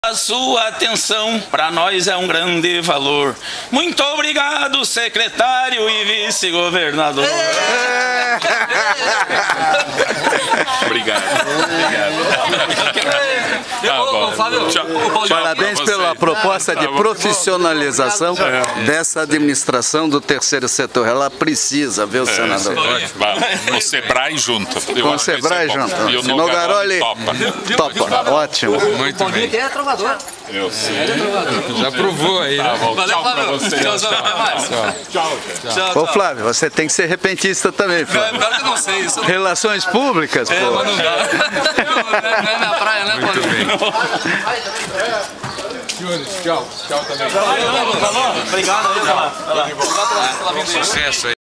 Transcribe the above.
A sua atenção para nós é um grande valor. Muito obrigado, secretário e vice-governador. Obrigado. Parabéns pela proposta de profissionalização dessa administração do terceiro setor. Ela precisa, viu, senador? O Sebrae junto. Com o Sebrae junto. E o Nogaroli topa. Ótimo. Muito bem. Quem é trovador? Eu sei. Já provou aí, né? Tchau pra você. Ô Flávio, você tem que ser repentista também, Flávio. Claro que eu não sei isso. Relações públicas, pô. Mas não dá. Não é minha praia, né? Muito bem. Senhores, tchau. Tchau também. Obrigado aí pela Sucesso aí.